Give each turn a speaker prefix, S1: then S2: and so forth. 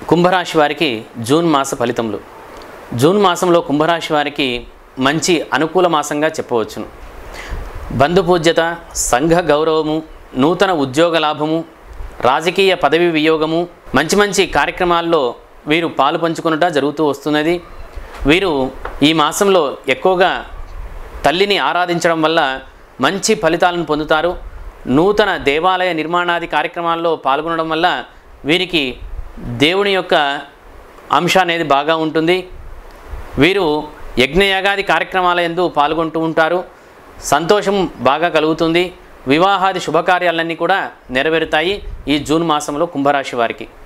S1: కుంభరాశి వారికి జూన్ మాస ఫలితములు. జూన్ మాసంలో కుంభరాశి వారికి మంచి అనుకూల మాసంగా చెప్పవచ్చును. బంధుపూజ్యత, సంఘ గౌరవము, నూతన ఉద్యోగ లాభము, రాజకీయ పదవి వియోగము, మంచి మంచి కార్యక్రమాల్లో వీరు పాలు పంచుకొనుట జరుగుతూ వస్తున్నది. వీరు ఈ మాసంలో ఎక్కువగా తల్లిని ఆరాధించడం వల్ల మంచి ఫలితాలను పొందుతారు. నూతన దేవాలయ నిర్మాణాది కార్యక్రమాల్లో పాల్గొనడం వల్ల వీరికి దేవుని యొక్క అంశ అనేది బాగా ఉంటుంది. వీరు యజ్ఞయాగాది కార్యక్రమాల యందు పాల్గొంటూ ఉంటారు. సంతోషం బాగా కలుగుతుంది. వివాహాది శుభకార్యాలన్నీ కూడా నెరవేరుతాయి ఈ జూన్ మాసంలో కుంభరాశి వారికి.